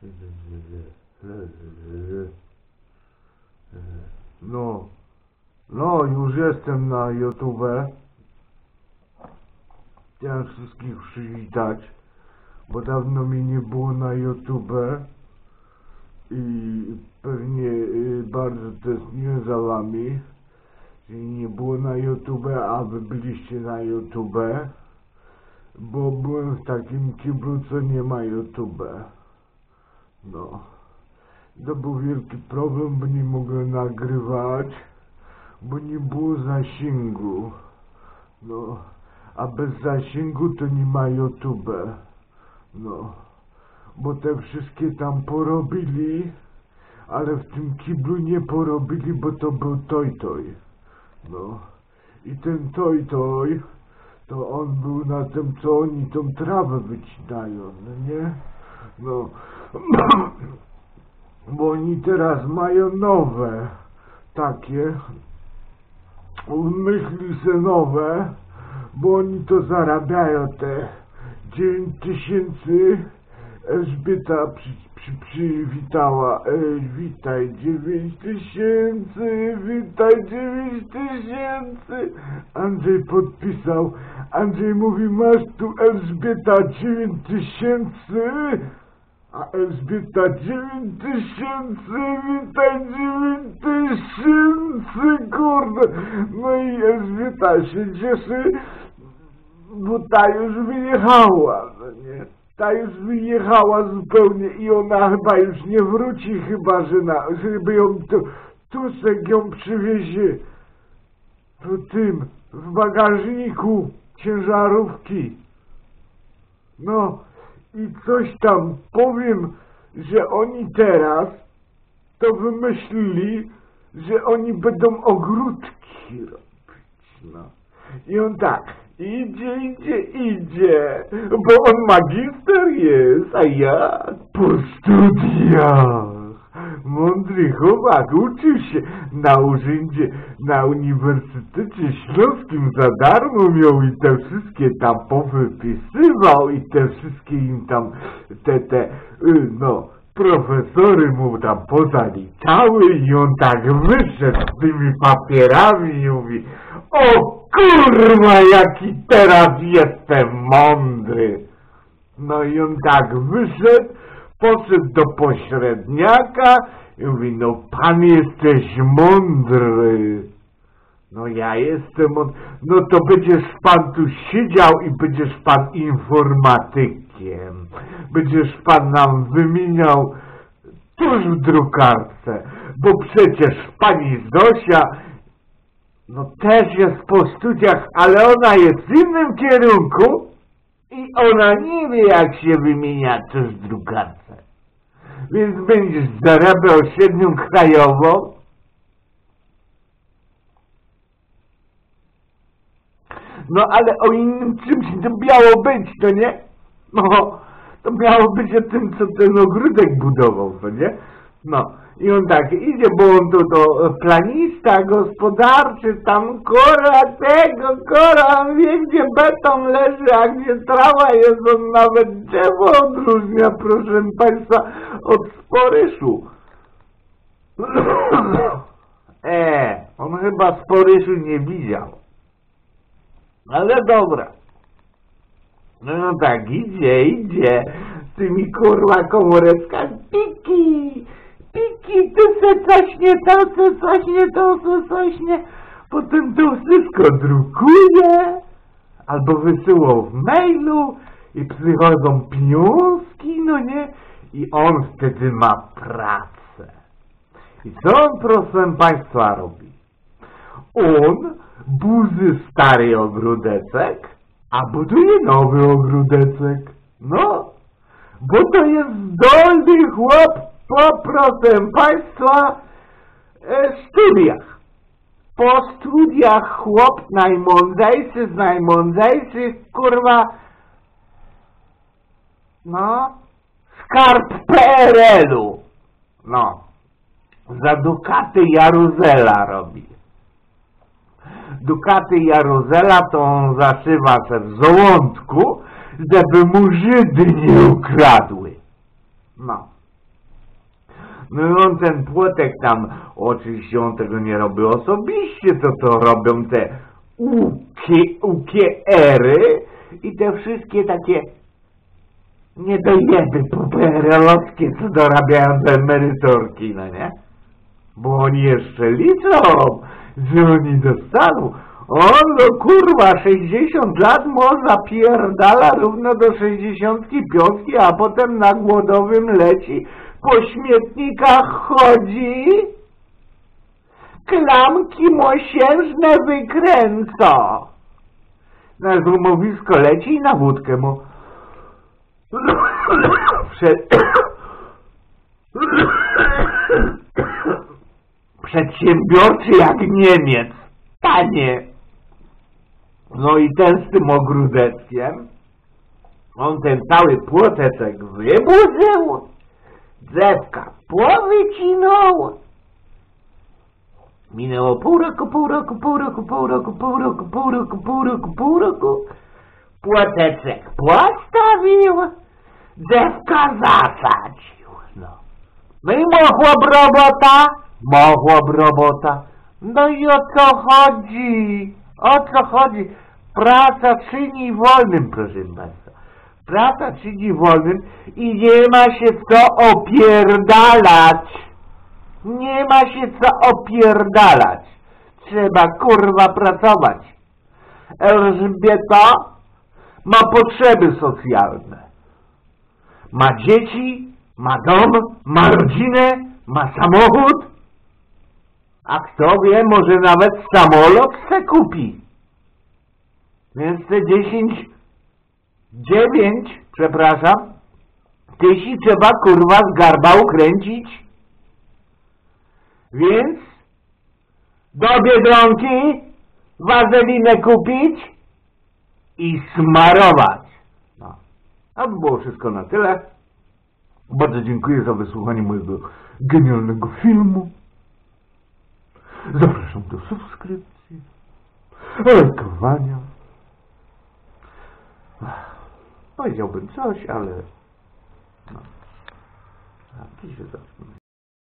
No, już jestem na YouTube. Chciałem wszystkich przywitać, bo dawno mi nie było na YouTube i pewnie bardzo tęskniłem za wami, że nie było na YouTube, a wy byliście na YouTube, bo byłem w takim kiblu, co nie ma YouTube. No, to był wielki problem, bo nie mogłem nagrywać, bo nie było zasięgu. No, a bez zasięgu to nie ma YouTube. No, bo te wszystkie tam porobili, ale w tym kiblu nie porobili, bo to był Toj. No, i ten Toj, to on był na tym, co oni tą trawę wycinają, no nie? No, bo oni teraz mają nowe, takie, myśli se nowe, bo oni to zarabiają te 9000. Elżbieta przywitała, witaj 9000, witaj 9000. Andrzej podpisał, Andrzej mówi, masz tu Elżbieta 9000, a Elżbieta 9000, witaj 9000, kurde. No i Elżbieta się cieszy, bo ta już wyjechała, no nie? Ta już wyjechała zupełnie i ona chyba już nie wróci, chyba że żeby ją Tusek ją przywiezie w bagażniku ciężarówki. No i coś tam powiem, że oni teraz to wymyślili, że oni będą ogródki robić, no. I on tak, idzie, bo on magister jest, a ja po studiach. Mądry chłopak, uczył się na urzędzie, na Uniwersytecie Śląskim za darmo miał i te wszystkie tam powypisywał i te wszystkie im tam, profesory mu tam pozaliczały i on tak wyszedł z tymi papierami i mówi, o kurwa, jaki teraz jestem mądry. No i on tak wyszedł, poszedł do pośredniaka i mówi, no pan jesteś mądry. No ja jestem mądry. No to będziesz pan tu siedział i będziesz pan informatykiem. Będziesz pan nam wymieniał tuż w drukarce, bo przecież pani Zosia no też jest po studiach, ale ona jest w innym kierunku i ona nie wie, jak się wymienia coś w drukarce. Więc będziesz zarabiał średnią krajową. No ale o innym czymś to miało być, to nie? No, to miało być o tym, co ten ogródek budował, to nie? No. I on tak idzie, bo on to planista gospodarczy, tam on wie, gdzie beton leży, a gdzie trawa jest, on nawet drzewo odróżnia, proszę państwa, od sporyszu. On chyba sporyszu nie widział. Ale dobra. No tak, idzie, z tymi kurwa komóreczkami, piki, ty se coś nie. Potem to wszystko drukuje, albo wysyłał w mailu i przychodzą pieniążki, no nie? I on wtedy ma pracę. I co on, proszę państwa, robi? On burzy stary ogródeczek, a buduje nowy ogródeczek. No, bo to jest zdolny chłop. Proszę państwa, studiach. Po studiach chłop najmądrzejszy z najmądrzejszych, kurwa, no, skarb PRL-u. No, za dukaty Jaruzela robi. Dukaty Jaruzela to on zaszywa se w żołądku, żeby mu Żydy nie ukradły. No. No i on ten płotek tam, oczywiście on tego nie robi osobiście, to robią te UKR-y i te wszystkie takie niedojeby PRL-owskie, co dorabiają te emeryturki, no nie? Bo oni jeszcze liczą, że oni dostaną. On, no kurwa, 60 lat można pierdala równo do 65, a potem na głodowym leci, po śmietnikach chodzi, klamki mosiężne wykręca. Na zrumowisko leci i na wódkę mu przedsiębiorczy jak Niemiec, panie. No i ten z tym ogródeckiem, on ten cały płoteczek wyburzył, drzewka powycinął. Minęło pół roku, płoteczek postawił, drzewka zasadził. No i mogła robota. No i o co chodzi? O co chodzi? Praca czyni wolnym, proszę państwa. Praca czyni wolnym i nie ma się co opierdalać. Nie ma się co opierdalać. Trzeba kurwa pracować. Elżbieta ma potrzeby socjalne. Ma dzieci, ma dom, ma rodzinę, ma samochód. A kto wie, może nawet samolot se kupi. Więc te 9 tysięcy trzeba kurwa z garba ukręcić. Więc do Biedronki wazelinę kupić i smarować. No. A to było wszystko na tyle. Bardzo dziękuję za wysłuchanie mojego genialnego filmu. Zapraszam do subskrypcji, lajkowania. Powiedziałbym coś, ale... No. A, się